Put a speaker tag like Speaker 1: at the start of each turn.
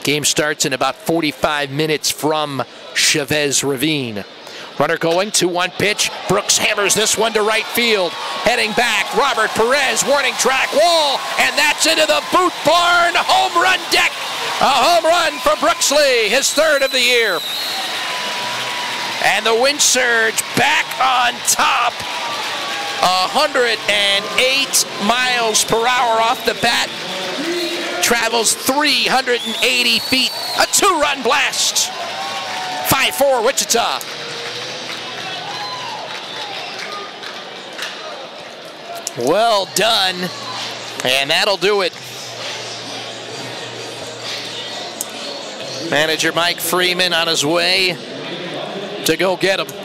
Speaker 1: Game starts in about 45 minutes from Chavez Ravine. Runner going, 2-1 pitch. Brooks hammers this one to right field. Heading back, Robert Perez, warning track wall, and that's into the Boot Barn home run deck. A home run for Brooksley, his third of the year. And the Wind Surge back on top. 108 miles per hour off the bat. Travels 380 feet. A 2-run blast. 5-4 Wichita. Well done. And that'll do it. Manager Mike Freeman on his way to go get him.